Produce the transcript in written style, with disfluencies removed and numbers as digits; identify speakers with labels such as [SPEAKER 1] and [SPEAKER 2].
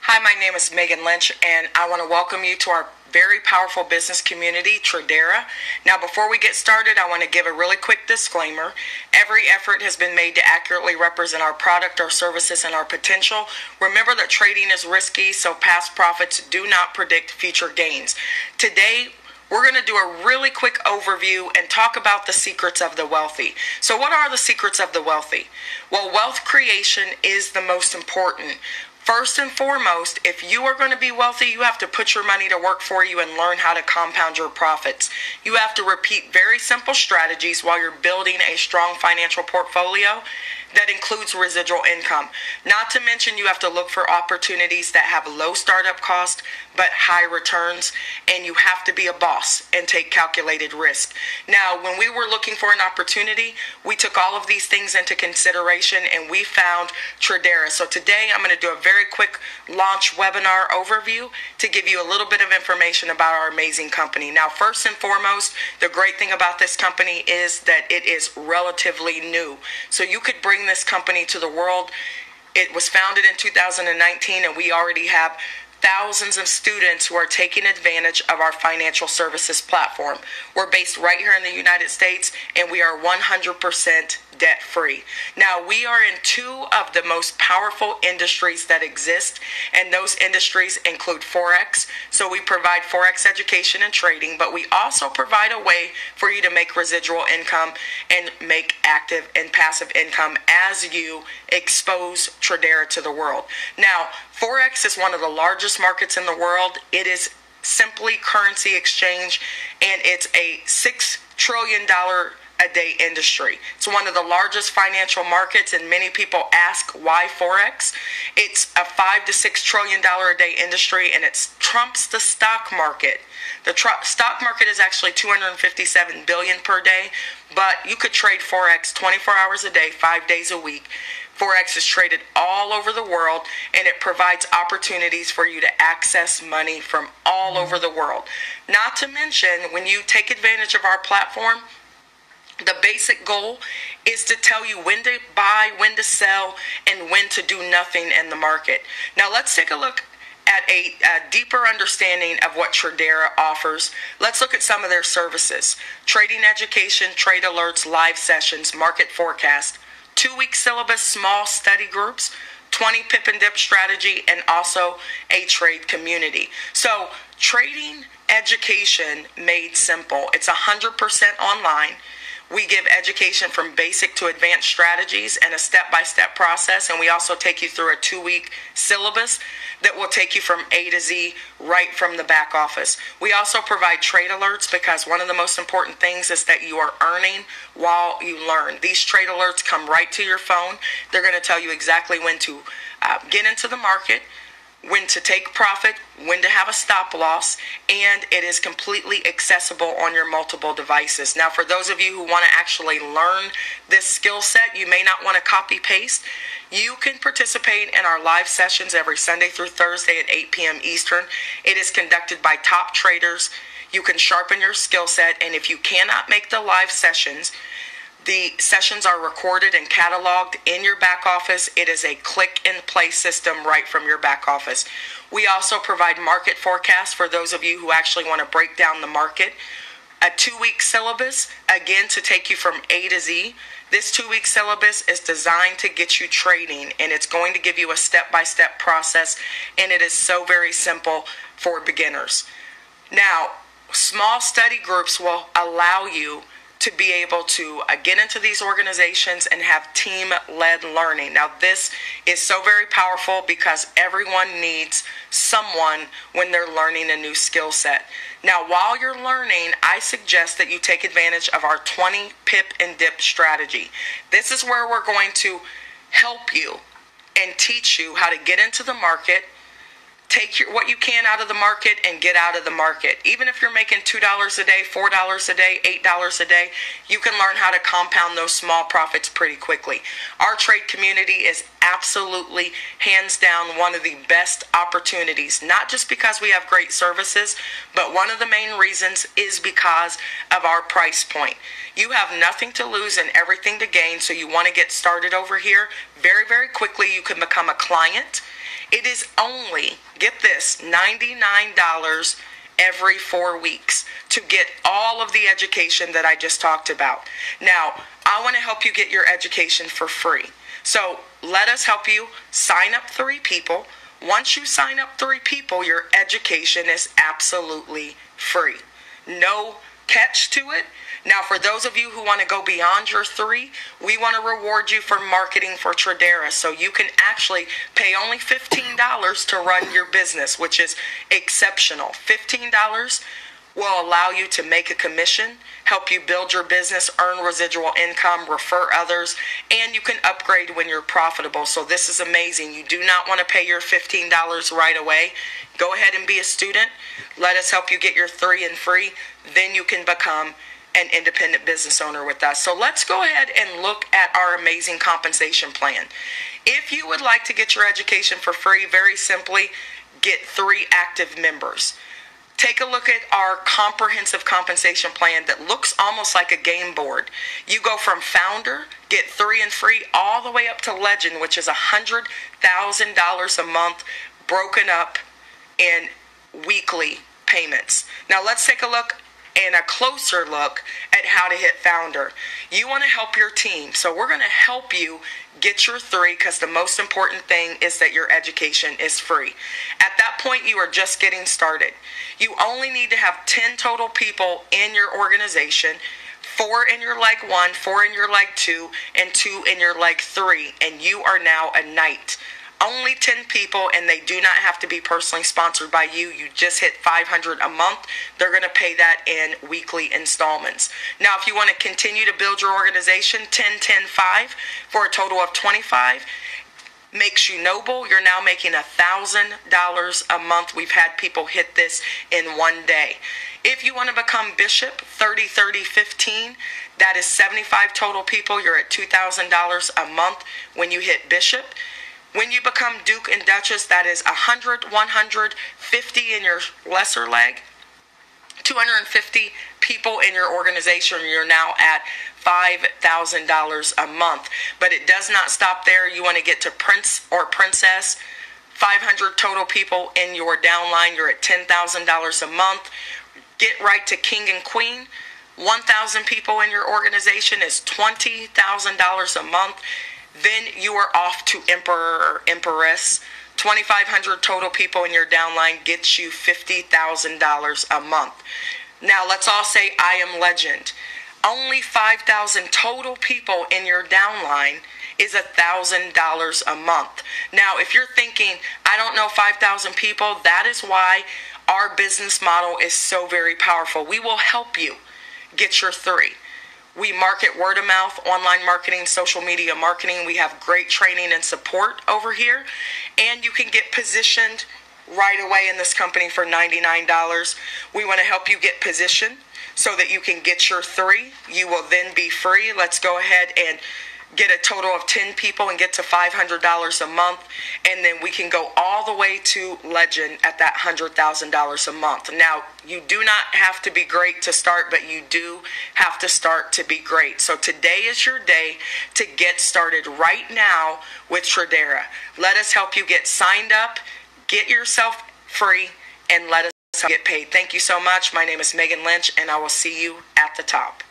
[SPEAKER 1] Hi, my name is Megan Lynch, and I want to welcome you to our very powerful business community, Tradera. Now, before we get started, I want to give a really quick disclaimer. Every effort has been made to accurately represent our product, our services, and our potential. Remember that trading is risky, so past profits do not predict future gains. Today, we're going to do a really quick overview and talk about the secrets of the wealthy. So what are the secrets of the wealthy? Well, wealth creation is the most important. First and foremost, if you are going to be wealthy, you have to put your money to work for you and learn how to compound your profits. You have to repeat very simple strategies while you're building a strong financial portfolio that includes residual income. Not to mention, you have to look for opportunities that have low startup cost but high returns, and you have to be a boss and take calculated risk. Now, when we were looking for an opportunity, we took all of these things into consideration and we found Tradera. So today I'm going to do a very quick launch webinar overview to give you a little bit of information about our amazing company. Now, first and foremost, the great thing about this company is that it is relatively new. So you could bring this company to the world. It was founded in 2019, and we already have thousands of students who are taking advantage of our financial services platform. We're based right here in the United States, and we are 100% debt-free. Now, we are in two of the most powerful industries that exist, and those industries include Forex. So we provide Forex education and trading, but we also provide a way for you to make residual income and make active and passive income as you expose Tradera to the world. Now, Forex is one of the largest markets in the world. It is simply currency exchange, and it's a $6 trillion a day industry. It's one of the largest financial markets, and many people ask why Forex. It's a $5 to $6 trillion a day industry, and it trumps the stock market. The stock market is actually $257 billion per day, but you could trade Forex 24 hours a day, 5 days a week. Forex is traded all over the world, and it provides opportunities for you to access money from all over the world. Not to mention, when you take advantage of our platform, the basic goal is to tell you when to buy, when to sell, and when to do nothing in the market. Now, let's take a look at a deeper understanding of what Tradera offers. Let's look at some of their services: trading education, trade alerts, live sessions, market forecast, 2-week syllabus, small study groups, 20 pip and dip strategy, and also a trade community. So trading education made simple. It's 100% online. We give education from basic to advanced strategies and a step-by-step process, and we also take you through a 2-week syllabus that will take you from A to Z right from the back office. We also provide trade alerts, because one of the most important things is that you are earning while you learn. These trade alerts come right to your phone. They're going to tell you exactly when to get into the market, when to take profit, when to have a stop loss, and it is completely accessible on your multiple devices. Now, for those of you who want to actually learn this skill set, you may not want to copy paste. You can participate in our live sessions every Sunday through Thursday at 8 p.m. Eastern. It is conducted by top traders. You can sharpen your skill set, and if you cannot make the live sessions, the sessions are recorded and cataloged in your back office. It is a click-and-play system right from your back office. We also provide market forecasts for those of you who actually want to break down the market. A 2-week syllabus, again, to take you from A to Z. This 2-week syllabus is designed to get you trading, and it's going to give you a step-by-step process, and it is so very simple for beginners. Now, small study groups will allow you to be able to get into these organizations and have team-led learning. Now, this is so very powerful because everyone needs someone when they're learning a new skill set. Now, while you're learning, I suggest that you take advantage of our 20 pip and dip strategy. This is where we're going to help you and teach you how to get into the market, take what you can out of the market, and get out of the market. Even if you're making $2 a day, $4 a day, $8 a day, you can learn how to compound those small profits pretty quickly. Our trade community is absolutely, hands down, one of the best opportunities, not just because we have great services, but one of the main reasons is because of our price point. You have nothing to lose and everything to gain, so you want to get started over here. Very, very quickly, you can become a client. It is only, get this, $99 every 4 weeks to get all of the education that I just talked about. Now, I want to help you get your education for free. So let us help you sign up 3 people. Once you sign up 3 people, your education is absolutely free. No catch to it. Now, for those of you who want to go beyond your 3, we want to reward you for marketing for Tradera. So you can actually pay only $15 to run your business, which is exceptional. $15 will allow you to make a commission, help you build your business, earn residual income, refer others, and you can upgrade when you're profitable. So this is amazing. You do not want to pay your $15 right away. Go ahead and be a student. Let us help you get your 3 and free. Then you can become an independent business owner with us. So let's go ahead and look at our amazing compensation plan. If you would like to get your education for free, very simply, get 3 active members. Take a look at our comprehensive compensation plan that looks almost like a game board. You go from founder, get 3 and free, all the way up to legend, which is $100,000 a month, broken up in weekly payments. Now let's take a look and a closer look at how to hit founder. You want to help your team, so we're going to help you get your 3, because the most important thing is that your education is free. At that point, you are just getting started. You only need to have 10 total people in your organization, 4 in your leg 1, 4 in your leg 2, and 2 in your leg 3, and you are now a knight. Only 10 people, and they do not have to be personally sponsored by you. You just hit $500 a month. They're going to pay that in weekly installments. Now, if you want to continue to build your organization, 10, 10, 5 for a total of 25 makes you noble. You're now making $1,000 a month. We've had people hit this in one day. If you want to become bishop, 30, 30, 15, that is 75 total people. You're at $2,000 a month when you hit bishop. When you become Duke and Duchess, that is 100, 150 in your lesser leg, 250 people in your organization. You're now at $5,000 a month. But it does not stop there. You want to get to Prince or Princess, 500 total people in your downline. You're at $10,000 a month. Get right to King and Queen. 1,000 people in your organization is $20,000 a month. Then you are off to Emperor or Empress. 2,500 total people in your downline gets you $50,000 a month. Now let's all say I am legend. Only 5,000 total people in your downline is $1,000 a month. Now if you're thinking, I don't know 5,000 people, that is why our business model is so very powerful. We will help you get your 3. We market word of mouth, online marketing, social media marketing. We have great training and support over here. And you can get positioned right away in this company for $99. We want to help you get positioned so that you can get your 3. You will then be free. Let's go ahead and get a total of 10 people and get to $500 a month, and then we can go all the way to legend at that $100,000 a month. Now, you do not have to be great to start, but you do have to start to be great. So today is your day to get started right now with Tradera. Let us help you get signed up, get yourself free, and let us get paid. Thank you so much. My name is Megan Lynch, and I will see you at the top.